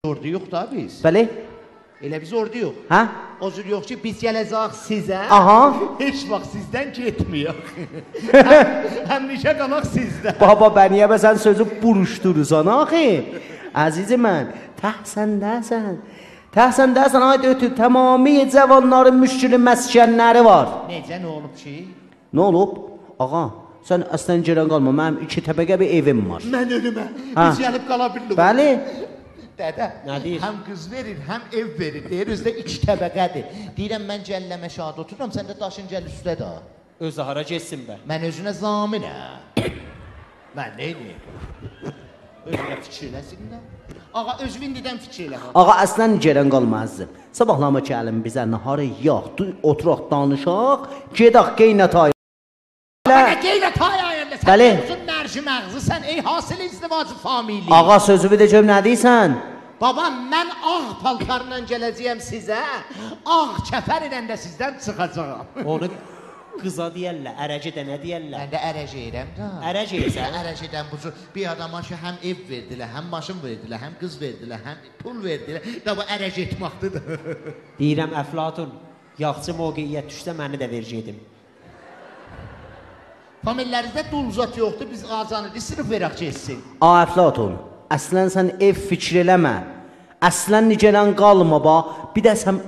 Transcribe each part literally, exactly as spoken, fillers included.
orada yox da biz. Bəli. Elə biz orada yox. Hə? O cür yox ki, biz gələcək sizə. Aha. Heç vaxt sizdən getmiyor. Həmişə qalaq sizdə. Baba, bəniyə bə sən sözü buruşdurursan axı. Əzizim mən, təhsəndəsən. Təhsəndəsən, ay dötü, tamamilə cavanların müşkülü məskənləri var. Necə, nə olub ki? Nə olub? Ağa, sən əslən gələn qalma, mənim iki təbəqə bir evim var. Mən ölümə, biz gəlib qala bildik. Bəli. Dədə, həm qız verir, həm ev verir. Deyir, özdə iki təbəqədir. Deyirəm, mən cəlləmə şad otururam, sən də daşın gəl üstə da. Özü hara geçsin bə. Mən özünə zaminə. Mən neyim? Özünə fikirləsin də. Ağa, özü indidən fikirlə. Ağa, əslən gələn qalma əzizim. Sabahlama gəlin bizə naharı yox, oturaq danışaq, gedək qeynət ayı. Ağa, qeynət ayı ayında, sən özün mərci məğzi, sən ey hasil izdivacı famili. Ağa, sözü bir deyəcəm, nə deyirsən? Baba, mən ağ paltarla gələcəyəm sizə, ağ kəfər ilə də sizdən çıxacağam. Onu qıza deyərlər, ərəcə də nə deyərlər? Mən də ərəcə edirəm da. Ərəcə edirsən? Ərəcə edən bu cür bir adama ki, həm ev verdilər, həm maşın verdilər, həm qız verdilər, həm pul verdilər. Da bu ərəcə etməkdir. Deyirəm, Əflatun, yaxçı mövqeyiyyət düşsə məni də verəcəkdim. Famililərinizdə dulzat yoxdur, biz ağcanı sınıf verək geçsin. A, Əflatun, əslən sən ev fikir eləmə. Əslən nicələn qalma, ba, bir də sən...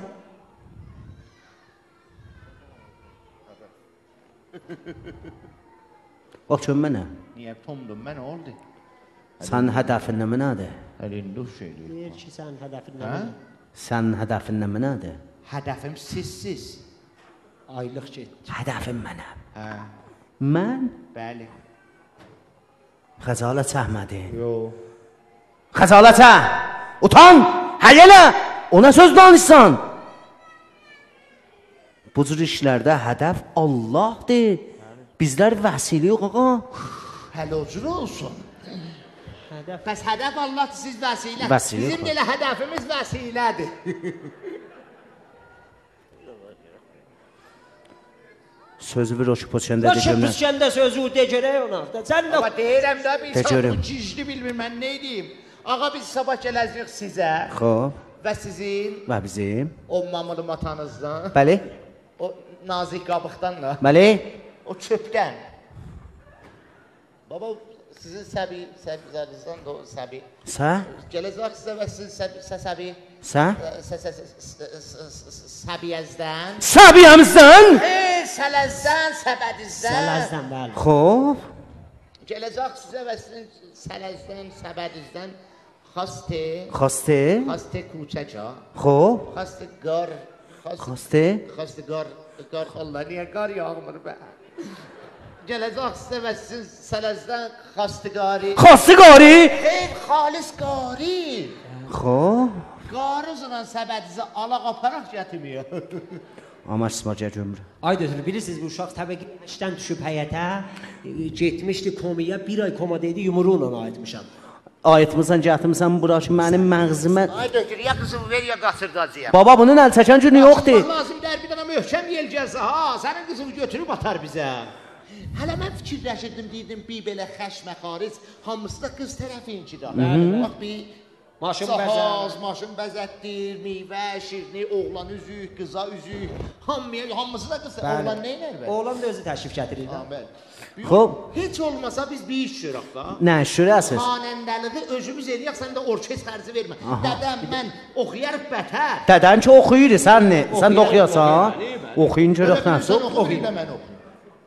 Bax, çön mənə. Niyə tomdum, mən oldu? Sən hədəfin nə mənədir? Əlində şeydir. Deyir ki, sən hədəfin nə mənədir? Sən hədəfin nə mənədir? Hədəfim sizsiz. Aylıq get. Hədəfim mənəm. Hə. Mən? Bəli. Xəcalət çəkmədi. Yox. Xəcalət çək! Utan! Həyələ! O nə söz danışsan? Bu cür işlərdə hədəf Allahdır. Bizlər vəsili yox, ağa. Hələ o cür olsun. Bəs hədəf Allahdır, siz vəsilə. Vəsilə. Bizim elə hədəfimiz vəsilədir. Sözü bir o ki, poçəndə deyəcəm. O ki, poçəndə sözü de görək ona. Amma deyirəm da, bir insan bu gizli bilmir, mən nə edeyim? Ağa, biz sabah gələcəyik sizə. Xob. Və sizin. Və bizim. O mamılı matanızdan. Bəli. O nazik qabıqdan da. Bəli. O çöpdən. Baba, sizin səbi, səbizərinizdən də o səbi. Sə? Gələcək sizə və sizin səbi. Sə? Səbiyəzdən. Səbiyəmizdən? Ey, sələzdən, səbədizdən. Sələzdən, bəli. Xob. Gələcək sizə və sizin sələzdən, səbədizdən xastə. Xastə. Xastə kuçəcə. Xob. Xastə qar. Xastə. Xastə qar. Qar Allah, niyə qar yağmır bə? Gələcək sizə və sizin sələzdən xastə qari. Xastə qari? Ey, xalis qari. Xob. Qarı zaman səbədizə alaq aparaq gətirmiyor. Amaç smacıya gömür. Ay dözür, bilirsiniz bu uşaq təbəqə işdən düşüb həyətə, getmişdi komiyə, bir ay komadaydı, yumruğuna ayıtmışam. Ayıtmısan, gətirmisən bura ki, mənim məğzimə... Ay dökür, ya qızımı ver, ya qasırdacıyam. Baba, bunun əl çəkən günü yoxdur. Lazım der, bir dana möhkəm yel gəlsə, ha, sənin qızımı götürüb atar bizə. Hələ mən fikirləşirdim, deyirdim, bir belə xəşmə xaric, hamısı da qız tərəfinkidir. Bax, bir... Maşın bəzət. Maşın bəzətdir, meyvə, şirini, oğlan üzük, qıza üzük. Hamısı da qız, oğlan neynər bə? Oğlan da özü təşrif gətirir. Xob. Heç olmasa biz bir iş görək da. Nə iş görəsiz? Xanəndəliği özümüz eləyək, sən də orkes xərci vermə. Dədəm, mən oxuyarıq bətər. Dədən ki, oxuyur, sən nə? Sən də oxuyasan? Oxuyun görək nə? Sən oxuyun da mən oxuyun.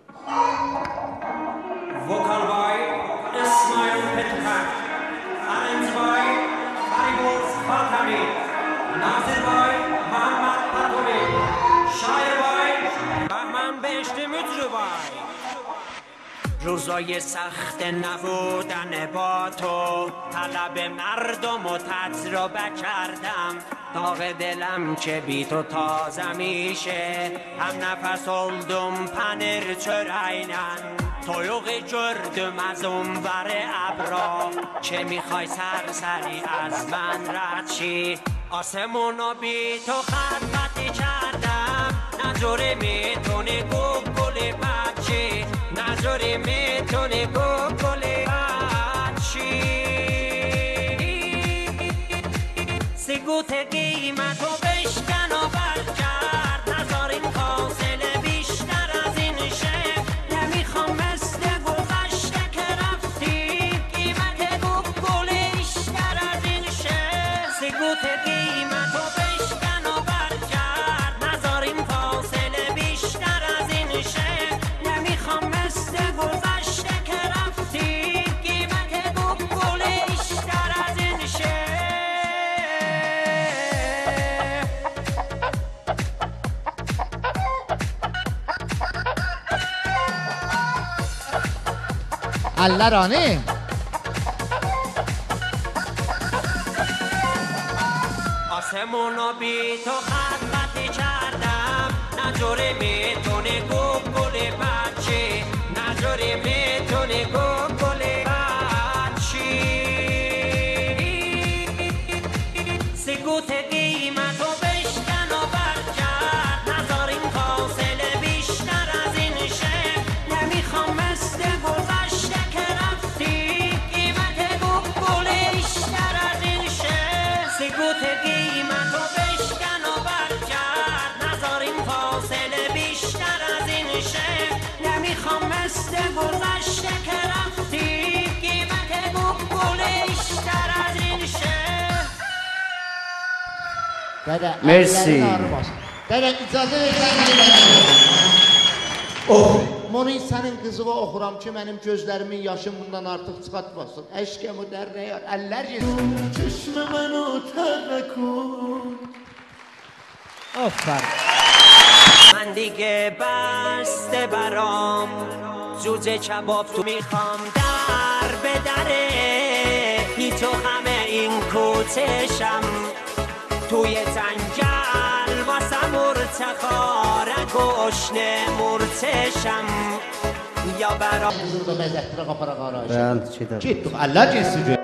Vokal by İsmail Petkak. Arrange by Fariboz Fatami. Nazir by Muhammad Patovi. Şair by Bahman Beşti Mütrübay. روزای سخت نبودن با تو طلب مردم و تجربه کردم داغ دلم که بی تو تازه میشه هم نفس oldum پنیر چرینن تویوقی gördüm از اونور ابرا چه میخوای سرسری از من رد شی آسمونو بی تو خدمتی کردم نجوری میتونی گوگلی بچی نجوری میتونی گوگلی بچی سکوت قیمت و بشکن و برگرد نذار این فاصله بیشتر از این شه نمیخوام مثل گذشته که رفتی قیمت گل بیشتر از این شه سکوت قیمت و بشکن و برگرد نذار این فاصله بیشتر از این شه نمیخوام مثل گذشته که رفتی قیمت گل بیشتر از این شه الله رانه آسمونو بی تو خدمتی کردم نجوری میتونه گل بچه نجوری میتونه گل بچه سکوت قیمت و بشکن و برگرد نذار این فاصله بیشتر از این شه نمیخوام مثل گذشته که رفتی قیمت گل بیشتر از این شه سکوت قیمت و بشکن و برگرد نذار این فاصله بیشتر از این شه نمیخوام مثل گذشته که رفتی قیمت گل بیشتر از این شه Dede, Merci. ellerin ağrımaz. Dede, icazə verirsən. Oh. Monin sənin qızıva oxuram ki, mənim gözlərimin yaşım bundan artıq çıxartmasın. Eşkəmi dərnəyər, əllər yesin. Çeşmə mənə tərəkun. آفر من دیگه بسته برام جوجه کباب تو میخوام در به دره بی تو همه این کوتشم توی زنجل واسه مرتخار گشنه مرتشم یا برام Burada məzətdirə qapara qarayış. Ben şey de. Getdik, əllər yesin.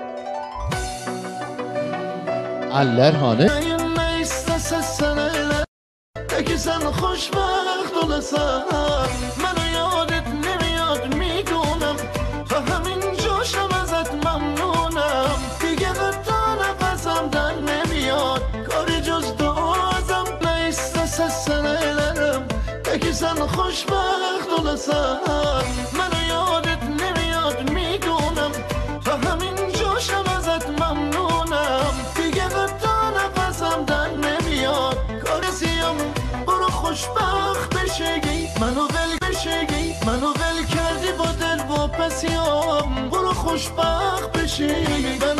Əllər hanı? Ne istesen eyle Peki sen hoşbaht olasan Bana yadet nemiyat میدونم تا همین جاشم ازت ممنونم دیگه حتی نفسم در نمیاد کاری جز دوازم نه istesen eylerim Peki sen hoşbaht olasan Bana yadet nemiyat میدونم تا همین جاشم ازت ممنونم دیگه حتی نفسم در نمیاد کارسیم برو خوشبخت بشگی منو ول بشگی منو ول کردی با دل با پسیام برو خوشبخت بشگی